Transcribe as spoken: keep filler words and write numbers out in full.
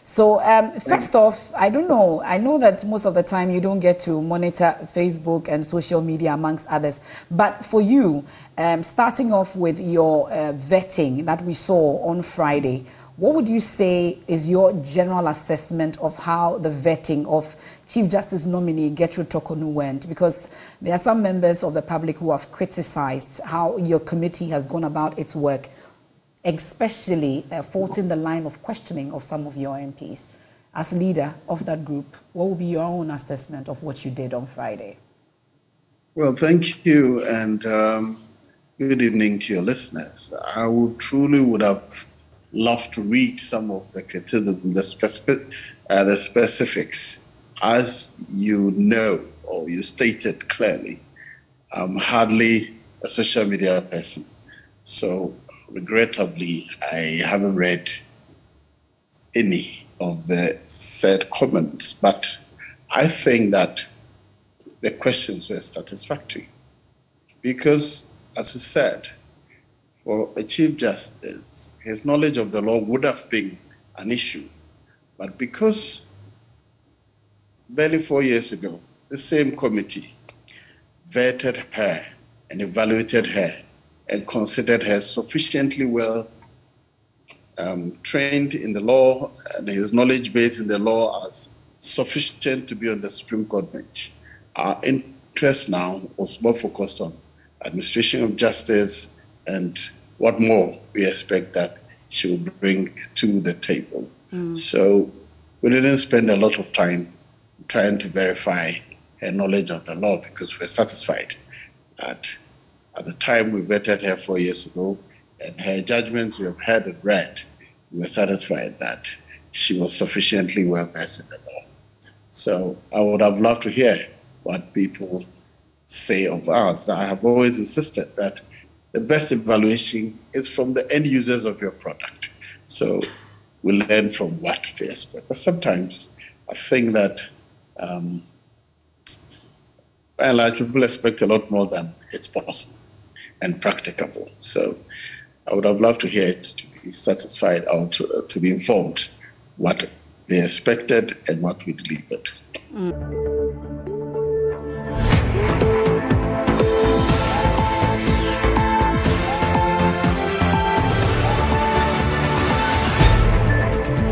So um, first off, I don't know. I know that most of the time you don't get to monitor Facebook and social media amongst others. But for you, um, starting off with your uh, vetting that we saw on Friday, what would you say is your general assessment of how the vetting of Chief Justice nominee Gertrude Torkonoo went? Because there are some members of the public who have criticized how your committee has gone about its work, especially uh, faulting the line of questioning of some of your M Ps. As leader of that group, what will be your own assessment of what you did on Friday? Well, thank you, and um, good evening to your listeners. I would truly would have loved to read some of the criticism, the, specific, uh, the specifics. As you know, or you stated clearly, I'm hardly a social media person. So regrettably, I haven't read any of the said comments, but I think that the questions were satisfactory because, as you said, for a Chief Justice, his knowledge of the law would have been an issue. But because barely four years ago, the same committee vetted her and evaluated her and considered her sufficiently well um, trained in the law and his knowledge base in the law as sufficient to be on the Supreme Court bench. Our interest now was more focused on administration of justice and what more we expect that she will bring to the table. Mm. So we didn't spend a lot of time trying to verify her knowledge of the law because we're satisfied that at the time we vetted her four years ago and her judgments we have heard and read, we were satisfied that she was sufficiently well versed in the law. So I would have loved to hear what people say of us. I have always insisted that the best evaluation is from the end users of your product. So we learn from what they expect. But sometimes I think that um, by and large, people expect a lot more than it's possible and practicable. So I would have loved to hear it, to be satisfied or to, uh, to be informed what they expected and what we delivered. Mm.